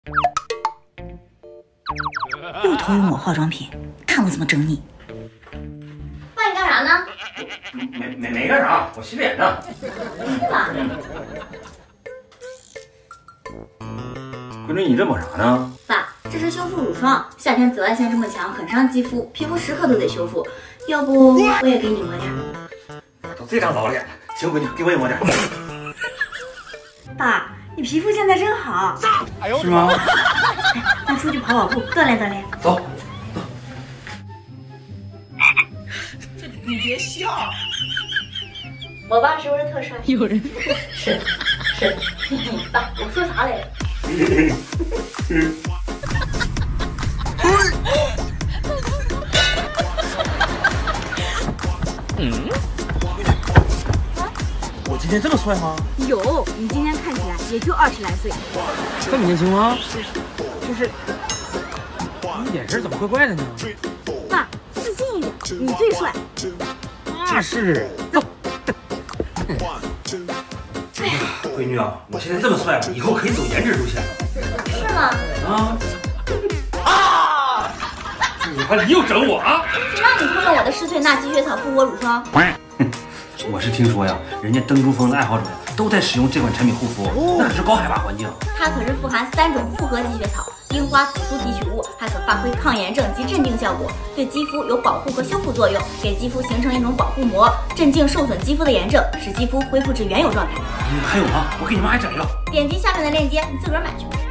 又偷用我化妆品，看我怎么整你！ 爸，你干啥呢？ 没干啥，我洗脸呢。 是吧？ 闺女，你这抹啥呢？ 爸，这是修复乳霜，夏天紫外线这么强，很伤肌肤，皮肤时刻都得修复。要不我也给你抹点。 都这张老脸了，行，闺女，给我也抹点。 爸，你皮肤现在真好。 是吗？ 咱出去跑跑步，锻炼锻炼。 走。 你别笑。 我爸是不是特帅？ 有人是。爸，我说啥来着？ 我今天这么帅吗？ 有，你今天看起来也就20来岁。 这么年轻吗？就是你眼神怎么怪怪的呢？ 爸，自信一点，你最帅。 那是。走。 闺女啊，我现在这么帅了，以后可以走颜值路线了。 是吗？ 你还又整我啊？ 谁让你偷用我的10岁纳积雪草复活乳霜？ 我是听说呀，人家登珠峰的爱好者呀都在使用这款产品护肤，那可是高海拔环境。 它可是富含3种复合积雪草、樱花土苏提取物，还可发挥抗炎症及镇定效果，对肌肤有保护和修复作用，给肌肤形成一种保护膜，镇静受损肌肤的炎症，使肌肤恢复至原有状态。 还有吗？我给你妈还整一个。 点击下面的链接，你自个儿买去。